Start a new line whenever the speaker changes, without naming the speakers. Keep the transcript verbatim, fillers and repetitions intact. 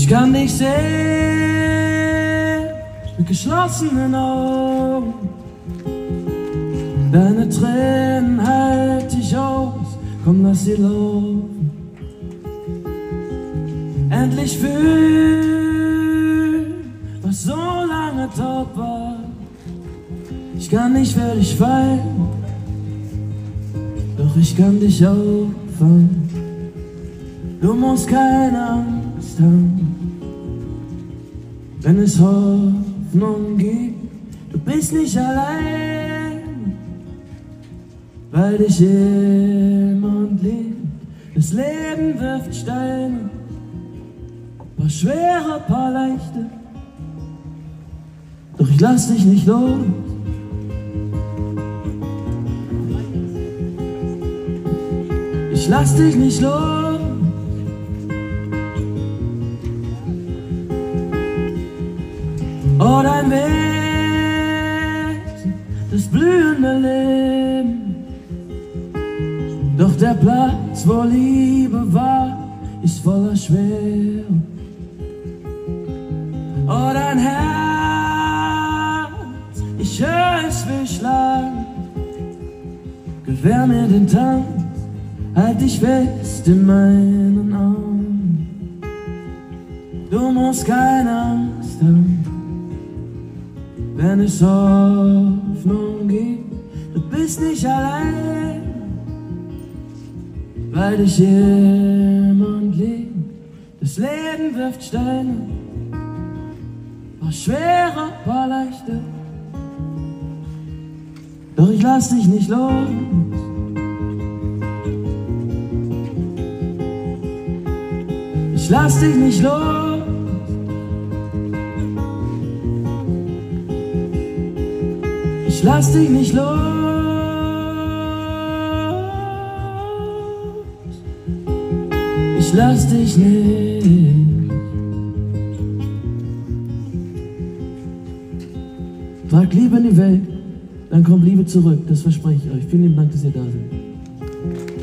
Ich kann dich sehen mit geschlossenen Augen. Deine Tränen halt ich aus, komm, lass sie laufen. Endlich fühlen, was so lange tot war. Ich kann nicht für dich fallen, doch ich kann dich auffangen. Du musst keine Angst haben, wenn es Hoffnung gibt. Du bist nicht allein, weil dich jemand liebt. Das Leben wirft Steine, paar schwere, paar leichte, doch ich lass dich nicht los. Ich lass dich nicht los. Oh, dein Wesen, das blühende Leben. Doch der Platz, wo Liebe war, ist voller Schwere. Oh, dein Herz, ich hör es will schlagen. Gewähr mir den Tanz, halt dich fest in meinen Armen. Du musst keine Angst haben, wenn es Hoffnung gibt. Du bist nicht allein, weil dich jemand liebt. Das Leben wirft Steine, paar schwere, paar leichte, doch ich lass dich nicht los. Ich lass dich nicht los. Ich lass dich nicht los. Ich lass dich nicht. Tragt Liebe in die Welt, dann kommt Liebe zurück. Das verspreche ich euch. Vielen lieben Dank, dass ihr da seid.